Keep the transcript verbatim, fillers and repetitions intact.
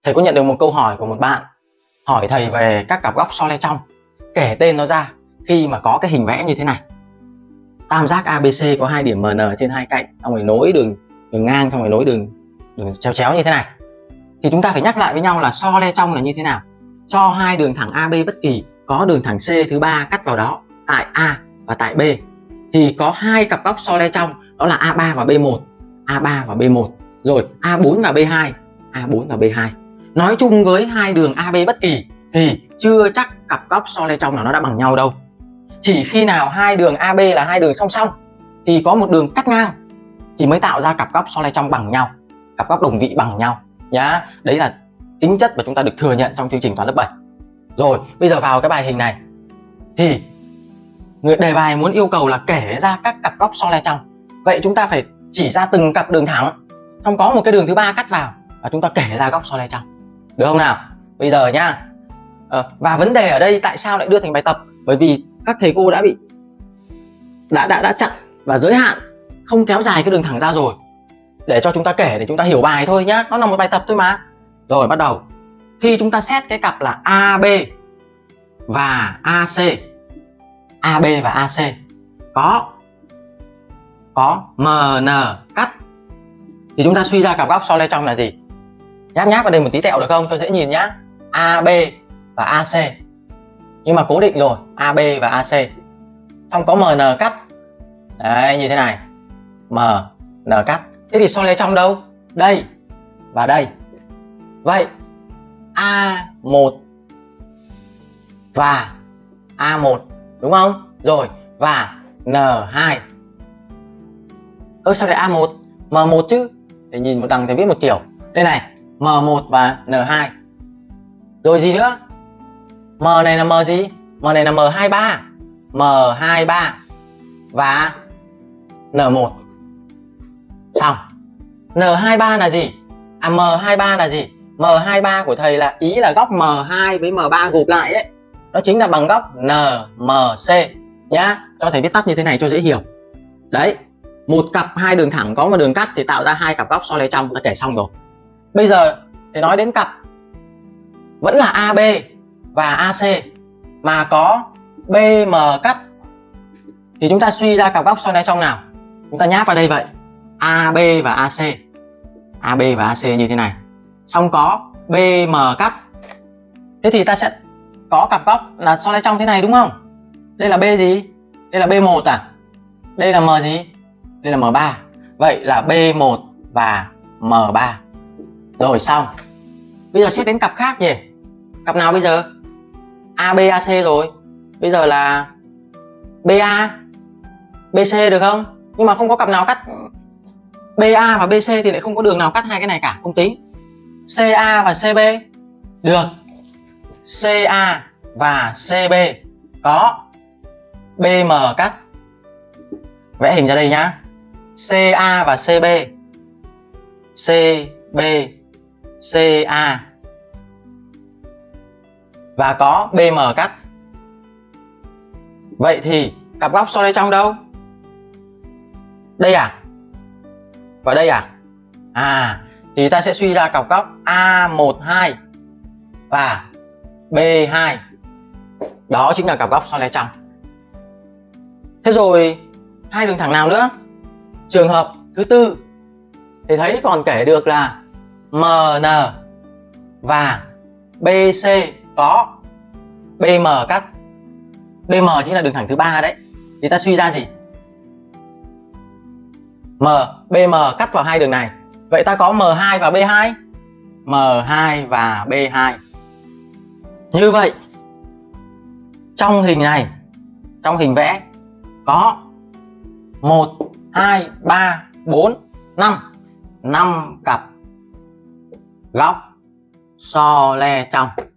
Thầy có nhận được một câu hỏi của một bạn hỏi thầy về các cặp góc so le trong, kể tên nó ra khi mà có cái hình vẽ như thế này. Tam giác a bê xê có hai điểm em en trên hai cạnh, xong rồi nối đường đường ngang, xong rồi nối đường đường chéo chéo như thế này. Thì chúng ta phải nhắc lại với nhau là so le trong là như thế nào. Cho hai đường thẳng a bê bất kỳ có đường thẳng C thứ ba cắt vào đó tại A và tại B, thì có hai cặp góc so le trong, đó là a ba và bê một, a ba và bê một, rồi a bốn và bê hai, a bốn và bê hai. Nói chung với hai đường a bê bất kỳ thì chưa chắc cặp góc so le trong nào nó đã bằng nhau đâu. Chỉ khi nào hai đường a bê là hai đường song song thì có một đường cắt ngang thì mới tạo ra cặp góc so le trong bằng nhau, cặp góc đồng vị bằng nhau nhá. Đấy là tính chất mà chúng ta được thừa nhận trong chương trình toán lớp bảy. Rồi bây giờ vào cái bài hình này thì người đề bài muốn yêu cầu là kể ra các cặp góc so le trong. Vậy chúng ta phải chỉ ra từng cặp đường thẳng, xong có một cái đường thứ ba cắt vào và chúng ta kể ra góc so le trong, được không nào? Bây giờ nhá, à, và vấn đề ở đây tại sao lại đưa thành bài tập? Bởi vì các thầy cô đã bị đã đã đã chặn và giới hạn không kéo dài cái đường thẳng ra rồi, để cho chúng ta kể để chúng ta hiểu bài thôi nhá. Nó là một bài tập thôi mà. Rồi bắt đầu. Khi chúng ta xét cái cặp là a bê và a xê, a bê và a xê có có em en cắt, thì chúng ta suy ra cặp góc so le trong là gì? Nháp nháp vào đây một tí tẹo được không, cho dễ nhìn nhá. a bê và a xê, nhưng mà cố định rồi, a bê và a xê, xong có em en cắt. Đấy, như thế này, em en cắt. Thế thì so le trong đâu? Đây và đây. Vậy a một và a một, đúng không? Rồi, và en hai. Ơ sao lại a một? em một chứ. Để nhìn một đằng thì viết một kiểu. Đây này, em một và en hai. Rồi gì nữa? M này là M gì? M này là em hai ba. em hai ba và en một. Xong. en hai ba là gì? À, em hai ba là gì? em hai ba của thầy là ý là góc em hai với em ba gộp lại ấy. Nó chính là bằng góc en em xê nhá. Cho thầy viết tắt như thế này cho dễ hiểu. Đấy, một cặp hai đường thẳng có một đường cắt thì tạo ra hai cặp góc so le trong, đã kể xong rồi. Bây giờ để nói đến cặp vẫn là a bê và a xê mà có bê em cắt thì chúng ta suy ra cặp góc so le trong nào? Chúng ta nháp vào đây vậy. a bê và a xê. a bê và a xê như thế này. Xong có bê em cắt. Thế thì ta sẽ có cặp góc là so le trong thế này đúng không? Đây là B gì? Đây là bê một à? Đây là M gì? Đây là em ba. Vậy là bê một và em ba. Rồi xong. Bây giờ xét đến cặp khác nhỉ? Cặp nào bây giờ? a bê a xê rồi. Bây giờ là bê a bê xê được không? Nhưng mà không có cặp nào cắt bê a và bê xê thì lại không có đường nào cắt hai cái này cả, không tính. xê a và xê bê được. xê a và xê bê có bê em cắt. Vẽ hình ra đây nhá. xê a và xê bê, xê bê, xê a và có bê em cắt. Vậy thì cặp góc so le trong đâu? Đây à? Và đây à? À, thì ta sẽ suy ra cặp góc a một hai và bê hai. Đó chính là cặp góc so le trong. Thế rồi hai đường thẳng nào nữa? Trường hợp thứ tư thì thấy còn kể được là em en và bê xê có bê em cắt. bê em chính là đường thẳng thứ ba đấy. Thì ta suy ra gì? M, bê em cắt vào hai đường này. Vậy ta có em hai và bê hai. em hai và bê hai. Như vậy trong hình này, trong hình vẽ có một, hai, ba, bốn, năm. năm cặp góc so le trong.